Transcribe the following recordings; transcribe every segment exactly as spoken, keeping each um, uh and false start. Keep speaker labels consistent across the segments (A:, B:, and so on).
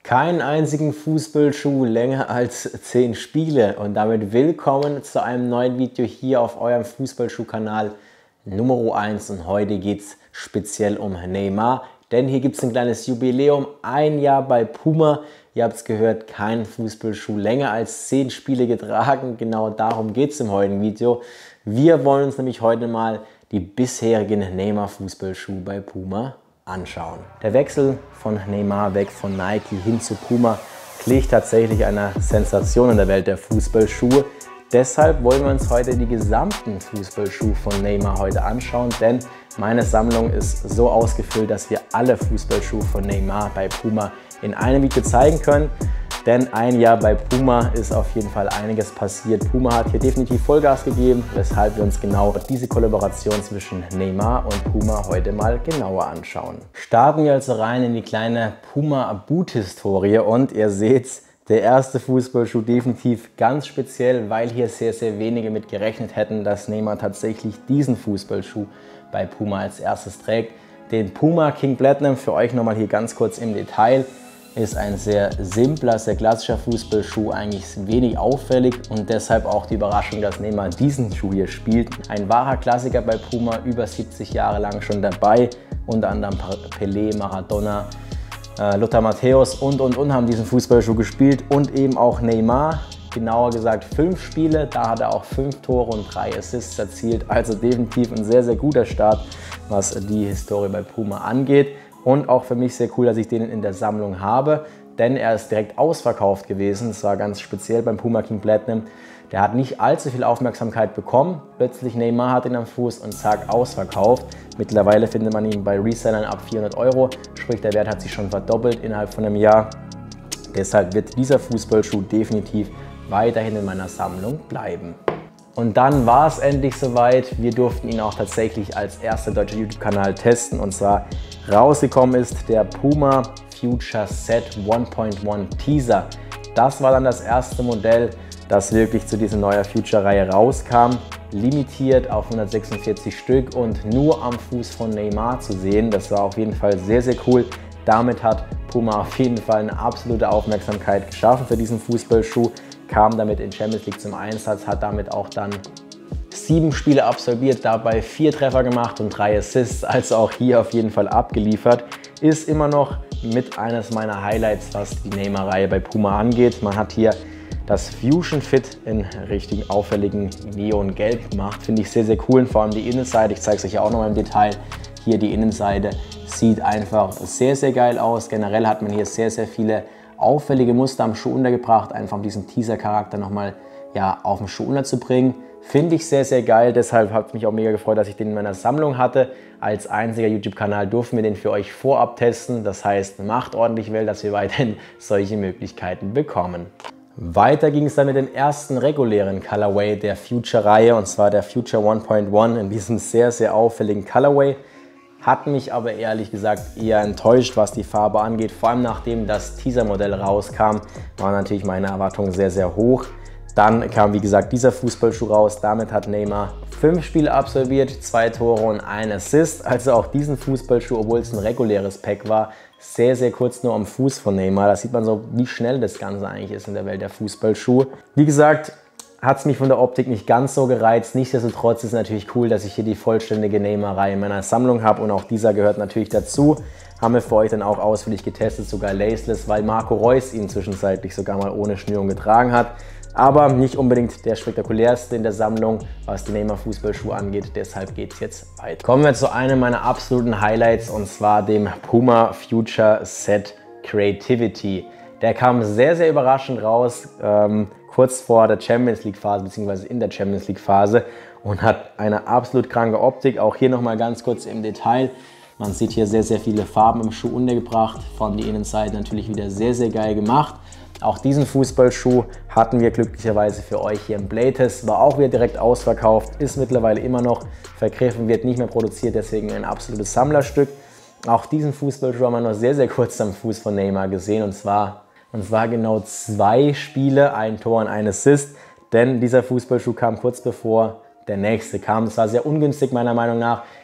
A: Keinen einzigen Fußballschuh länger als zehn Spiele und damit willkommen zu einem neuen Video hier auf eurem Fußballschuhkanal Nummer eins. Und heute geht es speziell um Neymar, denn hier gibt es ein kleines Jubiläum, ein Jahr bei Puma. Ihr habt es gehört, kein Fußballschuh länger als zehn Spiele getragen. Genau darum geht es im heutigen Video. Wir wollen uns nämlich heute mal die bisherigen Neymar Fußballschuhe bei Puma anschauen. Der Wechsel von Neymar weg von Nike hin zu Puma gleicht tatsächlich einer Sensation in der Welt der Fußballschuhe. Deshalb wollen wir uns heute die gesamten Fußballschuhe von Neymar heute anschauen, denn meine Sammlung ist so ausgefüllt, dass wir alle Fußballschuhe von Neymar bei Puma in einem Video zeigen können. Denn ein Jahr bei Puma ist auf jeden Fall einiges passiert. Puma hat hier definitiv Vollgas gegeben, weshalb wir uns genau diese Kollaboration zwischen Neymar und Puma heute mal genauer anschauen. Starten wir also rein in die kleine Puma-Boot-Historie und ihr seht, der erste Fußballschuh definitiv ganz speziell, weil hier sehr, sehr wenige mit gerechnet hätten, dass Neymar tatsächlich diesen Fußballschuh bei Puma als erstes trägt. Den Puma King Platinum, für euch nochmal hier ganz kurz im Detail, ist ein sehr simpler, sehr klassischer Fußballschuh, eigentlich wenig auffällig und deshalb auch die Überraschung, dass Neymar diesen Schuh hier spielt. Ein wahrer Klassiker bei Puma, über siebzig Jahre lang schon dabei, unter anderem Pelé, Maradona, äh, Lothar Matthäus und und und haben diesen Fußballschuh gespielt und eben auch Neymar, genauer gesagt fünf Spiele, da hat er auch fünf Tore und drei Assists erzielt, also definitiv ein sehr, sehr guter Start, was die Historie bei Puma angeht. Und auch für mich sehr cool, dass ich den in der Sammlung habe, denn er ist direkt ausverkauft gewesen. Das war ganz speziell beim Puma King Platinum. Der hat nicht allzu viel Aufmerksamkeit bekommen. Plötzlich Neymar hat ihn am Fuß und zack, ausverkauft. Mittlerweile findet man ihn bei Resellern ab vierhundert Euro, sprich der Wert hat sich schon verdoppelt innerhalb von einem Jahr. Deshalb wird dieser Fußballschuh definitiv weiterhin in meiner Sammlung bleiben. Und dann war es endlich soweit. Wir durften ihn auch tatsächlich als erster deutscher YouTube-Kanal testen. Und zwar rausgekommen ist der Puma Future Set eins Punkt eins Teaser. Das war dann das erste Modell, das wirklich zu dieser neuen Future-Reihe rauskam. Limitiert auf hundertsechsundvierzig Stück und nur am Fuß von Neymar zu sehen. Das war auf jeden Fall sehr, sehr cool. Damit hat Puma auf jeden Fall eine absolute Aufmerksamkeit geschaffen für diesen Fußballschuh. Kam damit in Champions League zum Einsatz, hat damit auch dann sieben Spiele absolviert, dabei vier Treffer gemacht und drei Assists, also auch hier auf jeden Fall abgeliefert. Ist immer noch mit eines meiner Highlights, was die Neymar-Reihe bei Puma angeht. Man hat hier das Fusion Fit in richtig auffälligen Neongelb gemacht, finde ich sehr, sehr cool und vor allem die Innenseite, ich zeige es euch ja auch noch mal im Detail, hier die Innenseite sieht einfach sehr, sehr geil aus. Generell hat man hier sehr, sehr viele auffällige Muster am Schuh untergebracht, einfach um diesen Teaser-Charakter nochmal ja, auf den Schuh unterzubringen. Finde ich sehr, sehr geil, deshalb hat es mich auch mega gefreut, dass ich den in meiner Sammlung hatte. Als einziger YouTube-Kanal durften wir den für euch vorab testen, das heißt, macht ordentlich Welt, dass wir weiterhin solche Möglichkeiten bekommen. Weiter ging es dann mit dem ersten regulären Colorway der Future-Reihe, und zwar der Future eins Punkt eins in diesem sehr, sehr auffälligen Colorway. Hat mich aber ehrlich gesagt eher enttäuscht, was die Farbe angeht. Vor allem nachdem das Teaser-Modell rauskam, waren natürlich meine Erwartungen sehr, sehr hoch. Dann kam, wie gesagt, dieser Fußballschuh raus. Damit hat Neymar fünf Spiele absolviert, zwei Tore und ein Assist. Also auch diesen Fußballschuh, obwohl es ein reguläres Pack war, sehr, sehr kurz nur am Fuß von Neymar. Da sieht man so, wie schnell das Ganze eigentlich ist in der Welt der Fußballschuhe. Wie gesagt, hat es mich von der Optik nicht ganz so gereizt. Nichtsdestotrotz ist es natürlich cool, dass ich hier die vollständige Neymar-Reihe in meiner Sammlung habe und auch dieser gehört natürlich dazu. Haben wir für euch dann auch ausführlich getestet, sogar laceless, weil Marco Reus ihn zwischenzeitlich sogar mal ohne Schnürung getragen hat. Aber nicht unbedingt der spektakulärste in der Sammlung, was die Neymar Fußballschuhe angeht. Deshalb geht es jetzt weiter. Kommen wir zu einem meiner absoluten Highlights und zwar dem Puma Future Set Creativity. Der kam sehr, sehr überraschend raus. Ähm, kurz vor der Champions League Phase bzw. in der Champions League Phase und hat eine absolut kranke Optik. Auch hier nochmal ganz kurz im Detail. Man sieht hier sehr, sehr viele Farben im Schuh untergebracht. Von der Innenseite natürlich wieder sehr, sehr geil gemacht. Auch diesen Fußballschuh hatten wir glücklicherweise für euch hier im Playtest. War auch wieder direkt ausverkauft, ist mittlerweile immer noch vergriffen, wird nicht mehr produziert, deswegen ein absolutes Sammlerstück. Auch diesen Fußballschuh haben wir noch sehr, sehr kurz am Fuß von Neymar gesehen und zwar Und zwar genau zwei Spiele, ein Tor und ein Assist, denn dieser Fußballschuh kam kurz bevor der nächste kam. Das war sehr ungünstig meiner Meinung nach,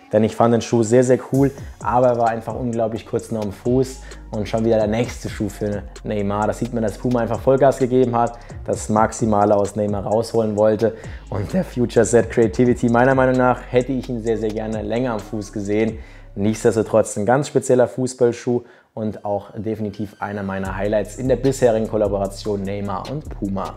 A: denn ich fand den Schuh sehr, sehr cool, aber er war einfach unglaublich kurz noch am Fuß und schon wieder der nächste Schuh für Neymar. Da sieht man, dass Puma einfach Vollgas gegeben hat, das Maximale aus Neymar rausholen wollte und der Future Set Creativity, meiner Meinung nach, hätte ich ihn sehr, sehr gerne länger am Fuß gesehen. Nichtsdestotrotz ein ganz spezieller Fußballschuh und auch definitiv einer meiner Highlights in der bisherigen Kollaboration Neymar und Puma.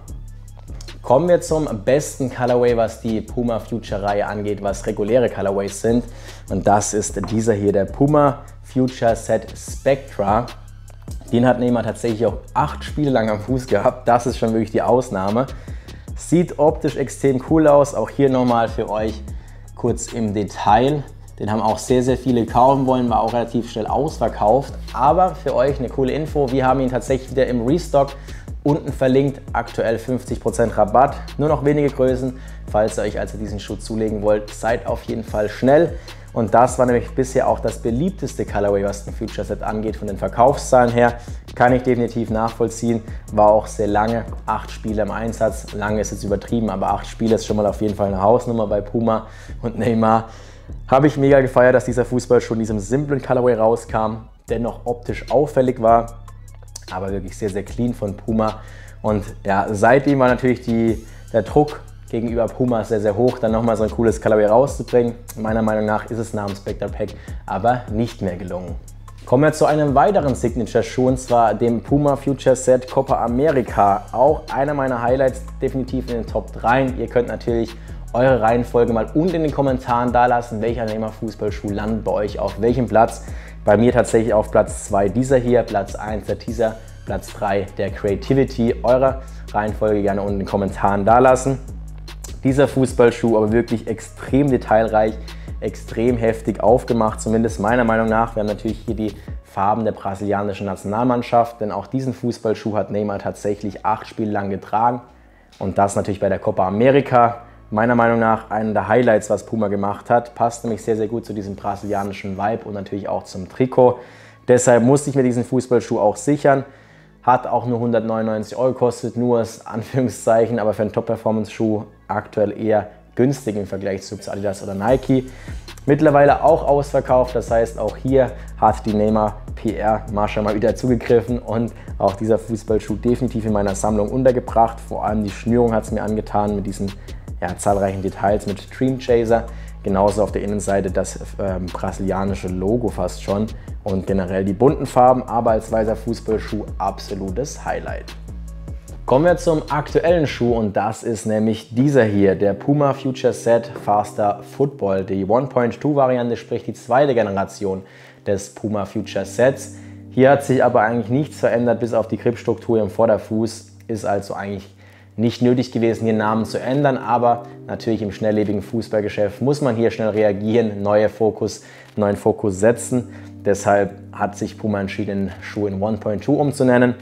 A: Kommen wir zum besten Colorway, was die Puma Future Reihe angeht, was reguläre Colorways sind. Und das ist dieser hier, der Puma Future Set Spectra. Den hat Neymar tatsächlich auch acht Spiele lang am Fuß gehabt. Das ist schon wirklich die Ausnahme. Sieht optisch extrem cool aus. Auch hier nochmal für euch kurz im Detail. Den haben auch sehr, sehr viele kaufen wollen, war auch relativ schnell ausverkauft. Aber für euch eine coole Info, wir haben ihn tatsächlich wieder im Restock. Unten verlinkt, aktuell fünfzig Prozent Rabatt, nur noch wenige Größen. Falls ihr euch also diesen Schuh zulegen wollt, seid auf jeden Fall schnell. Und das war nämlich bisher auch das beliebteste Colorway, was ein Future Set angeht, von den Verkaufszahlen her. Kann ich definitiv nachvollziehen, war auch sehr lange, acht Spiele im Einsatz. Lange ist jetzt übertrieben, aber acht Spiele ist schon mal auf jeden Fall eine Hausnummer bei Puma und Neymar. Habe ich mega gefeiert, dass dieser Fußballschuh in diesem simplen Colorway rauskam, dennoch optisch auffällig war. Aber wirklich sehr, sehr clean von Puma. Und ja, seitdem war natürlich die, der Druck gegenüber Puma sehr, sehr hoch, dann nochmal so ein cooles Colorway rauszubringen. Meiner Meinung nach ist es nach dem Spectra Pack aber nicht mehr gelungen. Kommen wir zu einem weiteren Signature-Schuh, und zwar dem Puma Future Set Copa America. Auch einer meiner Highlights, definitiv in den Top drei. Ihr könnt natürlich eure Reihenfolge mal unten in den Kommentaren da lassen, welcher Neymar Fußballschuh landet bei euch auf welchem Platz. Bei mir tatsächlich auf Platz zwei dieser hier, Platz eins der Teaser, Platz drei der Creativity. Eure Reihenfolge gerne unten in den Kommentaren da lassen. Dieser Fußballschuh aber wirklich extrem detailreich, extrem heftig aufgemacht, zumindest meiner Meinung nach. Wir haben natürlich hier die Farben der brasilianischen Nationalmannschaft, denn auch diesen Fußballschuh hat Neymar tatsächlich acht Spiele lang getragen. Und das natürlich bei der Copa America. Meiner Meinung nach einer der Highlights, was Puma gemacht hat. Passt nämlich sehr, sehr gut zu diesem brasilianischen Vibe und natürlich auch zum Trikot. Deshalb musste ich mir diesen Fußballschuh auch sichern. Hat auch nur hundertneunundneunzig Euro gekostet, nur als Anführungszeichen, aber für einen Top-Performance-Schuh aktuell eher günstig im Vergleich zu Adidas oder Nike. Mittlerweile auch ausverkauft, das heißt auch hier hat die Neymar P R-Masche mal wieder zugegriffen und auch dieser Fußballschuh definitiv in meiner Sammlung untergebracht. Vor allem die Schnürung hat es mir angetan mit diesen ja, zahlreichen Details mit Dream Chaser. Genauso auf der Innenseite das ähm, brasilianische Logo fast schon und generell die bunten Farben, aber als weißer Fußballschuh absolutes Highlight. Kommen wir zum aktuellen Schuh und das ist nämlich dieser hier, der Puma Future Set Faster Football, die eins Punkt zwei Variante, sprich die zweite Generation des Puma Future Sets. Hier hat sich aber eigentlich nichts verändert, bis auf die Gripstruktur im Vorderfuß, ist also eigentlich nicht nötig gewesen, den Namen zu ändern, aber natürlich im schnelllebigen Fußballgeschäft muss man hier schnell reagieren, neue Fokus, neuen Fokus setzen. Deshalb hat sich Puma entschieden, den Schuh in eins Punkt zwei umzunennen.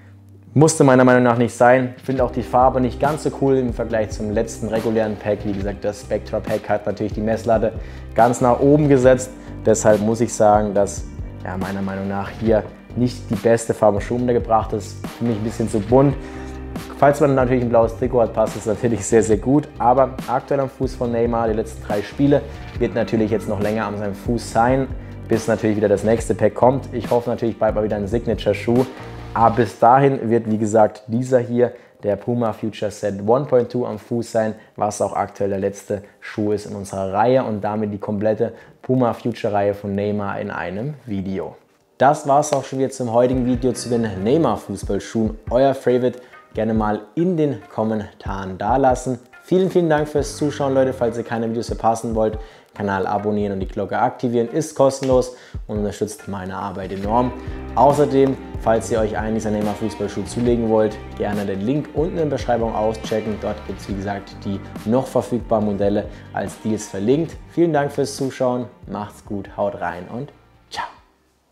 A: Musste meiner Meinung nach nicht sein. Ich finde auch die Farbe nicht ganz so cool im Vergleich zum letzten regulären Pack. Wie gesagt, das Spectra Pack hat natürlich die Messlatte ganz nach oben gesetzt. Deshalb muss ich sagen, dass ja, meiner Meinung nach hier nicht die beste Farbe im Schuh untergebracht ist. Für mich ein bisschen zu bunt. Falls man natürlich ein blaues Trikot hat, passt es natürlich sehr, sehr gut. Aber aktuell am Fuß von Neymar, die letzten drei Spiele, wird natürlich jetzt noch länger an seinem Fuß sein, bis natürlich wieder das nächste Pack kommt. Ich hoffe natürlich bald mal wieder ein Signature-Schuh. Aber bis dahin wird, wie gesagt, dieser hier, der Puma Future Set eins Punkt zwei am Fuß sein, was auch aktuell der letzte Schuh ist in unserer Reihe und damit die komplette Puma Future Reihe von Neymar in einem Video. Das war es auch schon wieder zum heutigen Video zu den Neymar Fußballschuhen. Euer Favorite gerne mal in den Kommentaren dalassen. Vielen, vielen Dank fürs Zuschauen, Leute. Falls ihr keine Videos verpassen wollt, Kanal abonnieren und die Glocke aktivieren, ist kostenlos und unterstützt meine Arbeit enorm. Außerdem, falls ihr euch einen dieser Neymar Fußballschuhe zulegen wollt, gerne den Link unten in der Beschreibung auschecken. Dort gibt es, wie gesagt, die noch verfügbaren Modelle als Deals verlinkt. Vielen Dank fürs Zuschauen, macht's gut, haut rein und